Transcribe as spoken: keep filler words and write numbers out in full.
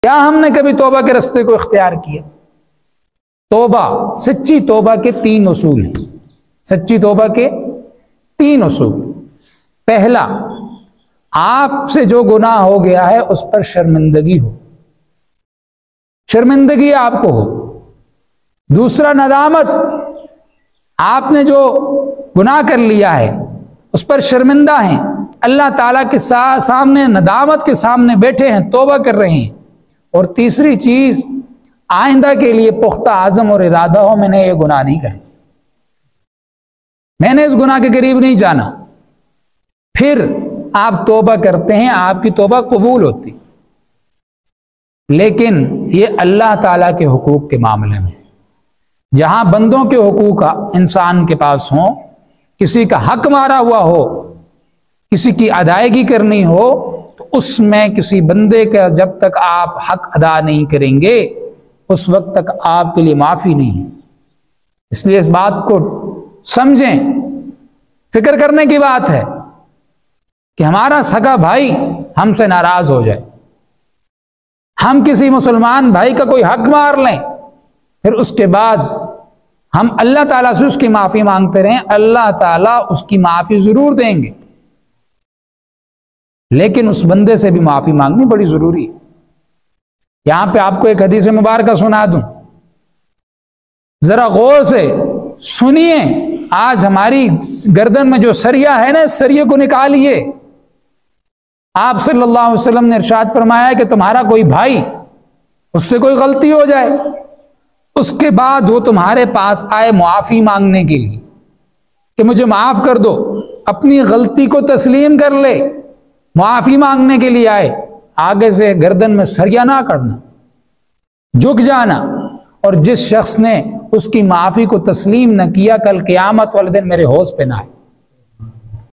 क्या हमने कभी तौबा के रास्ते को इख्तियार किया? तौबा, सच्ची तौबा के तीन उसूल हैं। सच्ची तौबा के तीन उसूल। पहला, आपसे जो गुनाह हो गया है उस पर शर्मिंदगी हो, शर्मिंदगी आपको हो। दूसरा, नदामत, आपने जो गुनाह कर लिया है उस पर शर्मिंदा हैं, अल्लाह ताला के सामने नदामत के सामने बैठे हैं, तौबा कर रहे हैं। और तीसरी चीज, आइंदा के लिए पुख्ता आज़म और इरादा हो, मैंने ये गुनाह नहीं कर, मैंने इस गुनाह के करीब नहीं जाना। फिर आप तौबा करते हैं, आपकी तौबा कबूल होती। लेकिन ये अल्लाह ताला के हुकूक के मामले में, जहां बंदों के हुकूक इंसान के पास हो, किसी का हक मारा हुआ हो, किसी की अदायगी करनी हो, तो उसमें किसी बंदे का जब तक आप हक अदा नहीं करेंगे उस वक्त तक आपके लिए माफी नहीं है। इसलिए इस बात को समझें, फिक्र करने की बात है कि हमारा सगा भाई हमसे नाराज हो जाए, हम किसी मुसलमान भाई का कोई हक मार लें, फिर उसके बाद हम अल्लाह ताला से उसकी माफी मांगते रहें, अल्लाह ताला उसकी माफी जरूर देंगे। लेकिन उस बंदे से भी माफी मांगनी बड़ी जरूरी है। यहां पे आपको एक हदीस मुबारक सुना दूं, जरा गौर से सुनिए। आज हमारी गर्दन में जो सरिया है ना, सरिये को निकालिए। आप सल्लल्लाहु अलैहि वसल्लम ने इरशाद फरमाया कि तुम्हारा कोई भाई, उससे कोई गलती हो जाए, उसके बाद वो तुम्हारे पास आए मुआफी मांगने के लिए कि मुझे माफ कर दो, अपनी गलती को तस्लीम कर ले, मुआफी मांगने के लिए आए, आगे से गर्दन में सरिया ना करना, झुक जाना। और जिस शख्स ने उसकी माफी को तस्लीम न किया, कल क़यामत वाले दिन मेरे होश पे ना आए।